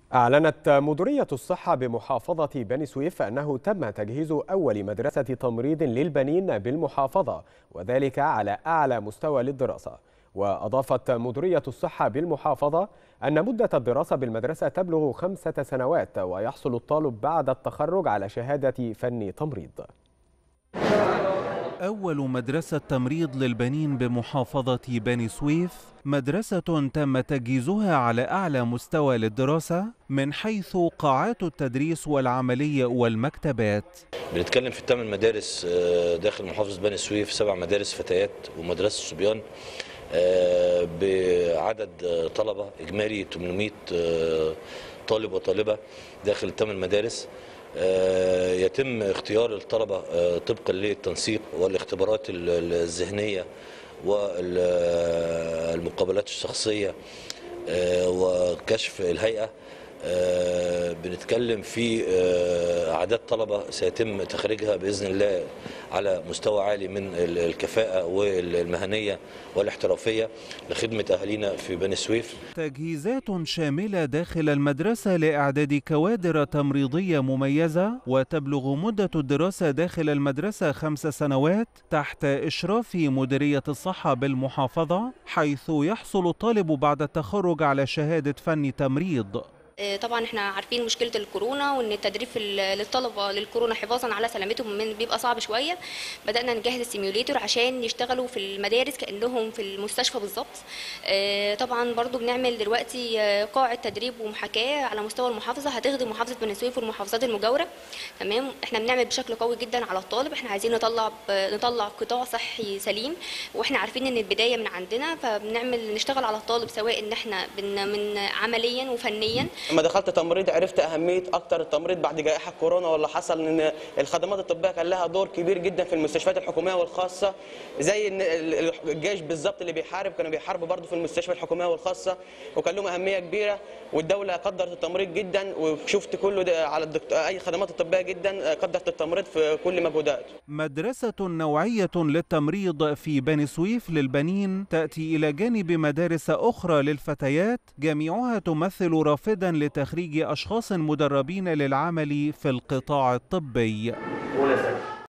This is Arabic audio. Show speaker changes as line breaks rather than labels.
أعلنت مديرية الصحة بمحافظة بني سويف أنه تم تجهيز أول مدرسة تمريض للبنين بالمحافظة، وذلك على أعلى مستوى للدراسة. وأضافت مديرية الصحة بالمحافظة أن مدة الدراسة بالمدرسة تبلغ 5 سنوات، ويحصل الطالب بعد التخرج على شهادة فني تمريض.
أول مدرسة تمريض للبنين بمحافظة بني سويف، مدرسة تم تجهيزها على أعلى مستوى للدراسة من حيث قاعات التدريس والعملية والمكتبات.
بنتكلم في 8 مدارس داخل محافظة بني سويف، 7 مدارس فتيات ومدرسة صبيان، بعدد طلبة إجمالي 800 طالب وطالبة داخل ال8 مدارس. يتم اختيار الطلبة طبقا للتنسيق والاختبارات الذهنية والمقابلات الشخصية وكشف الهيئة. بنتكلم في أعداد طلبة سيتم تخريجها بإذن الله على مستوى عالي من الكفاءة والمهنية والاحترافية لخدمة أهالينا في بني سويف.
تجهيزات شاملة داخل المدرسة لإعداد كوادر تمريضية مميزة، وتبلغ مدة الدراسة داخل المدرسة 5 سنوات تحت إشراف مديرية الصحة بالمحافظة، حيث يحصل الطالب بعد التخرج على شهادة فني تمريض.
طبعا احنا عارفين مشكله الكورونا، وان التدريب للطلبه للكورونا حفاظا على سلامتهم بيبقى صعب شويه. بدانا نجهز السيميوليتور عشان يشتغلوا في المدارس كانهم في المستشفى بالظبط. طبعا برضو بنعمل دلوقتي قاعه تدريب ومحاكاه على مستوى المحافظه، هتخدم محافظه بني سويف والمحافظات المجاوره. تمام، احنا بنعمل بشكل قوي جدا على الطالب. احنا عايزين نطلع قطاع صحي سليم، واحنا عارفين ان البدايه من عندنا، فبنعمل نشتغل على الطالب سواء ان احنا من عمليا وفنيا.
لما دخلت تمريض عرفت اهميه اكتر التمريض بعد جائحه كورونا، واللي حصل ان الخدمات الطبيه كان لها دور كبير جدا في المستشفيات الحكوميه والخاصه، زي ان الجيش بالظبط اللي بيحارب كانوا بيحاربوا برضه في المستشفيات الحكوميه والخاصه، وكان لهم اهميه كبيره. والدوله قدرت التمريض جدا، وشفت كله على اي خدمات الطبيه جدا قدرت التمريض في كل مجهوداته.
مدرسة نوعية للتمريض في بني سويف للبنين تأتي إلى جانب مدارس أخرى للفتيات، جميعها تمثل رافدا لتخريج أشخاص مدربين للعمل في القطاع الطبي.